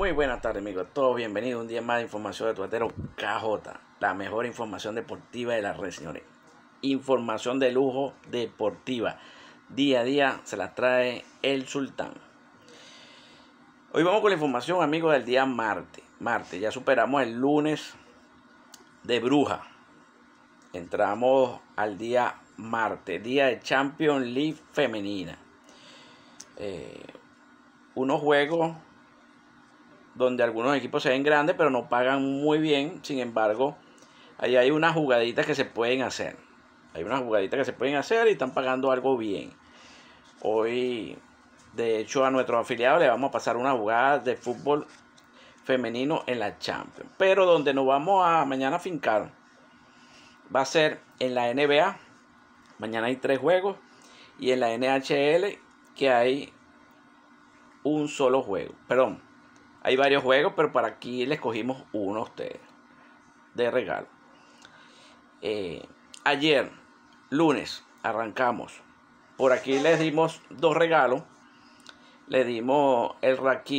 Muy buenas tardes, amigos. Todos bienvenidos a un día más de información de Tuatero KJ, la mejor información deportiva de la red, señores. Información de lujo deportiva. Día a día se la trae el Sultán. Hoy vamos con la información, amigos, del día martes. Ya superamos el lunes de bruja. Entramos al día martes, día de Champions League femenina. Unos juegos donde algunos equipos se ven grandes pero no pagan muy bien. Sin embargo, ahí hay unas jugaditas que se pueden hacer. Y están pagando algo bien. Hoy, de hecho, a nuestros afiliados le vamos a pasar una jugada de fútbol femenino en la Champions. Pero donde nos vamos a mañana fincar va a ser en la NBA. Mañana hay 3 juegos. Y en la NHL que hay un solo juego. Perdón, hay varios juegos, pero para aquí les cogimos uno a ustedes de regalo. Ayer, lunes, arrancamos. Por aquí les dimos 2 regalos. Le dimos el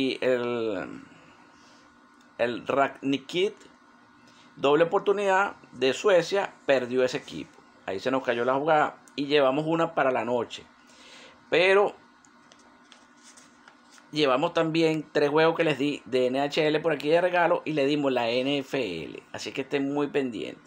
Ragnikit, doble oportunidad de Suecia. Perdió ese equipo. Ahí se nos cayó la jugada y llevamos una para la noche. Pero llevamos también 3 juegos que les di de NHL por aquí de regalo y le dimos la NFL. Así que estén muy pendientes.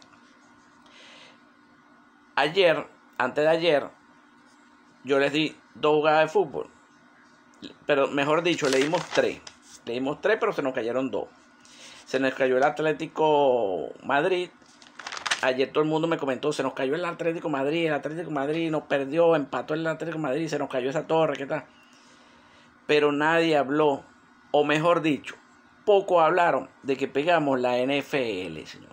Antes de ayer, yo les di 2 jugadas de fútbol. Pero mejor dicho, le dimos 3. Le dimos 3, pero se nos cayeron 2. Se nos cayó el Atlético Madrid. Ayer todo el mundo me comentó, se nos cayó el Atlético Madrid. El Atlético Madrid nos perdió, empató el Atlético Madrid, se nos cayó esa torre, ¿qué tal? Pero nadie habló, o mejor dicho, poco hablaron de que pegamos la NFL, señores.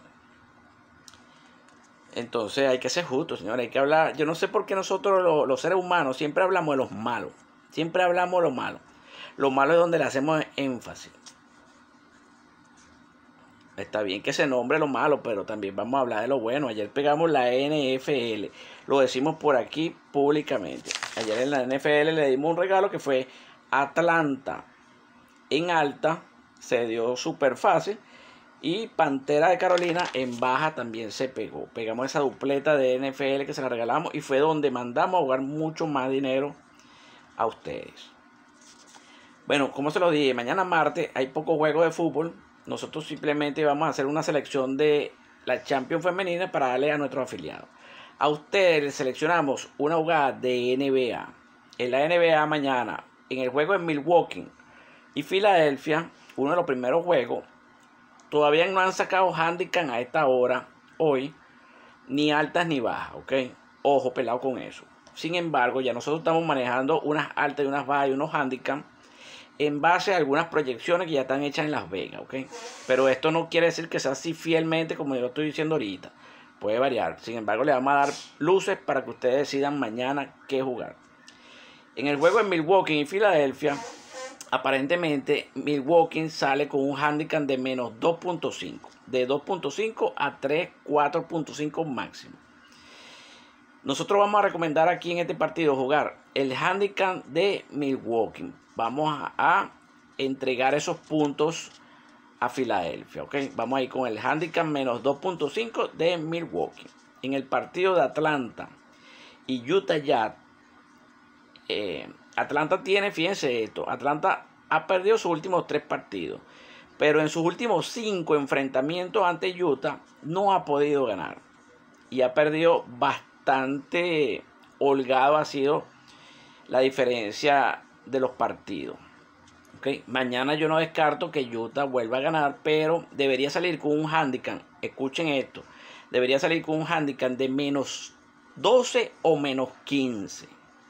Entonces hay que ser justos, señores, hay que hablar. Yo no sé por qué nosotros los seres humanos siempre hablamos de los malos. Siempre hablamos de lo malo. Lo malo es donde le hacemos énfasis. Está bien que se nombre lo malo, pero también vamos a hablar de lo bueno. Ayer pegamos la NFL. Lo decimos por aquí públicamente. Ayer en la NFL le dimos un regalo que fue Atlanta en alta. Se dio súper fácil. Y Pantera de Carolina en baja también se pegó. Pegamos esa dupleta de NFL que se la regalamos. Y fue donde mandamos a jugar mucho más dinero a ustedes. Bueno, como se lo dije, mañana martes hay pocos juegos de fútbol. Nosotros simplemente vamos a hacer una selección de la Champions femenina para darle a nuestros afiliados. A ustedes les seleccionamos una jugada de NBA. En la NBA mañana, en el juego en Milwaukee y Filadelfia, uno de los primeros juegos, todavía no han sacado handicap a esta hora, hoy, ni altas ni bajas, ¿ok? Ojo, pelado con eso. Sin embargo, ya nosotros estamos manejando unas altas y unas bajas y unos handicaps en base a algunas proyecciones que ya están hechas en Las Vegas, ¿ok? Pero esto no quiere decir que sea así fielmente como yo lo estoy diciendo ahorita. Puede variar. Sin embargo, le vamos a dar luces para que ustedes decidan mañana qué jugar. En el juego en Milwaukee y Filadelfia, aparentemente Milwaukee sale con un handicap de menos 2.5. De 2.5 a 3, 4.5 máximo. Nosotros vamos a recomendar aquí en este partido jugar el handicap de Milwaukee. Vamos a entregar esos puntos a Filadelfia, ¿ok? Vamos a ir con el handicap menos 2.5 de Milwaukee. En el partido de Atlanta y Utah Jazz, Atlanta tiene, fíjense esto, Atlanta ha perdido sus últimos 3 partidos. Pero en sus últimos 5 enfrentamientos ante Utah no ha podido ganar. Y ha perdido bastante holgado, ha sido la diferencia de los partidos. ¿Okay? Mañana yo no descarto que Utah vuelva a ganar, pero debería salir con un handicap. Escuchen esto. Debería salir con un handicap de menos 12 o menos 15.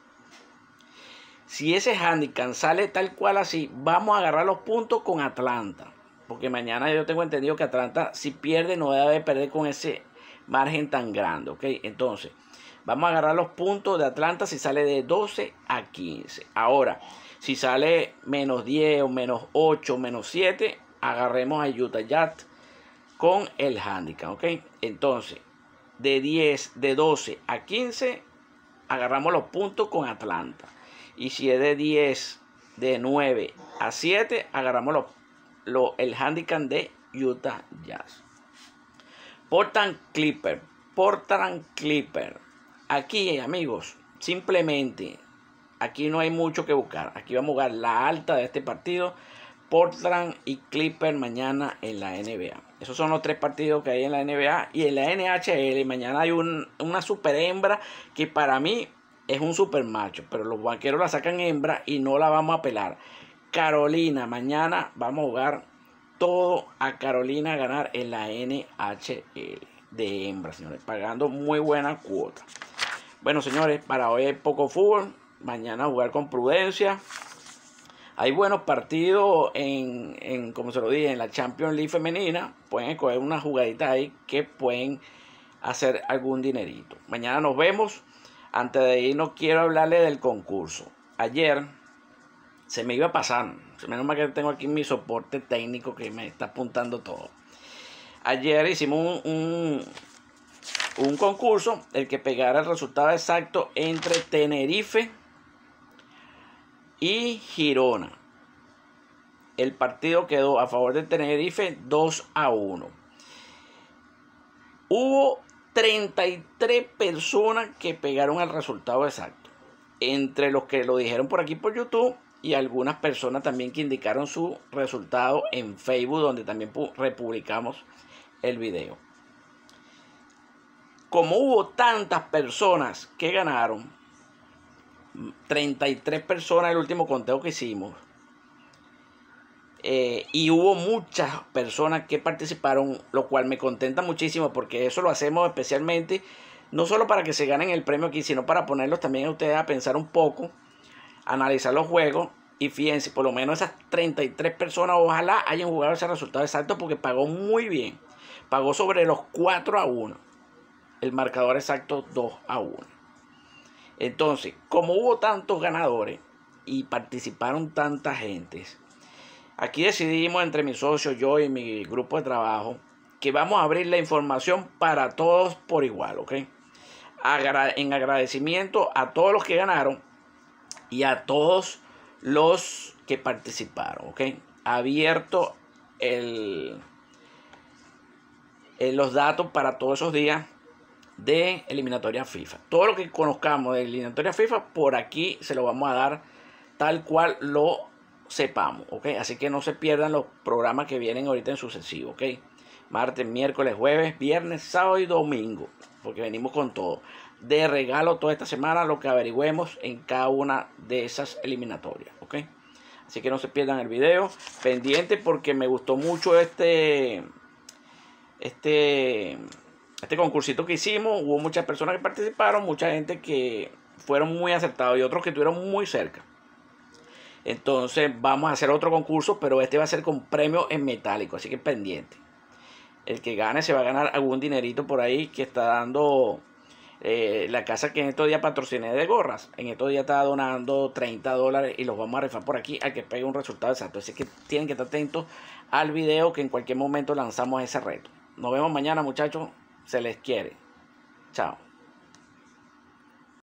Si ese handicap sale tal cual así, vamos a agarrar los puntos con Atlanta. Porque mañana yo tengo entendido que Atlanta, si pierde, no debe perder con ese margen tan grande. ¿Ok? Entonces, vamos a agarrar los puntos de Atlanta si sale de 12 a 15. Ahora, si sale menos 10 o menos 8 o menos 7, agarremos a Utah Jazz con el handicap. ¿Ok? Entonces, de 12 a 15, agarramos los puntos con Atlanta. Y si es de 10, de 9 a 7, agarramos los el handicap de Utah Jazz. Portland Clipper. Aquí, amigos, simplemente, aquí no hay mucho que buscar. Aquí vamos a jugar la alta de este partido. Portland y Clipper mañana en la NBA. Esos son los 3 partidos que hay en la NBA. Y en la NHL mañana hay una super hembra que para mí es un super macho. Pero los vaqueros la sacan hembra y no la vamos a pelar. Carolina, mañana vamos a jugar todo a Carolina a ganar en la NHL de hembra, señores. Pagando muy buena cuota. Bueno, señores, para hoy hay poco fútbol. Mañana jugar con prudencia. Hay buenos partidos como se lo dije, en la Champions League femenina. Pueden escoger una jugadita ahí que pueden hacer algún dinerito. Mañana nos vemos. Antes de irnos quiero hablarle del concurso. Ayer se me iba a pasar. Menos mal que tengo aquí mi soporte técnico que me está apuntando todo. Ayer hicimos un concurso. El que pegara el resultado exacto entre Tenerife y Girona. El partido quedó a favor de Tenerife 2-1. Hubo 33 personas que pegaron el resultado exacto. Entre los que lo dijeron por aquí por YouTube y algunas personas también que indicaron su resultado en Facebook, donde también republicamos el video. Como hubo tantas personas que ganaron, 33 personas el último conteo que hicimos, y hubo muchas personas que participaron, lo cual me contenta muchísimo porque eso lo hacemos especialmente no solo para que se ganen el premio aquí, sino para ponerlos también a ustedes a pensar un poco, analizar los juegos. Y fíjense, por lo menos esas 33 personas ojalá hayan jugado ese resultado exacto porque pagó muy bien. Pagó sobre los 4-1. El marcador exacto 2-1. Entonces, como hubo tantos ganadores y participaron tanta gente, aquí decidimos entre mis socios, yo y mi grupo de trabajo, que vamos a abrir la información para todos por igual, ¿ok? En agradecimiento a todos los que ganaron y a todos los que participaron, ¿ok? Abierto los datos para todos esos días de eliminatoria FIFA. Todo lo que conozcamos de eliminatoria FIFA, por aquí se lo vamos a dar tal cual lo sepamos, ¿ok? Así que no se pierdan los programas que vienen ahorita en sucesivo, ¿ok? Martes, miércoles, jueves, viernes, sábado y domingo, porque venimos con todo. De regalo toda esta semana lo que averigüemos en cada una de esas eliminatorias, ¿ok? Así que no se pierdan el video. Pendiente porque me gustó mucho este concursito que hicimos. Hubo muchas personas que participaron, mucha gente que fueron muy acertados y otros que estuvieron muy cerca. Entonces vamos a hacer otro concurso, pero este va a ser con premio en metálico, así que pendiente. El que gane se va a ganar algún dinerito por ahí que está dando la casa que en estos días patrociné de gorras. En estos días está donando $30 y los vamos a rifar por aquí al que pegue un resultado exacto. Así que tienen que estar atentos al video que en cualquier momento lanzamos ese reto. Nos vemos mañana, muchachos. Se les quiere. Chao.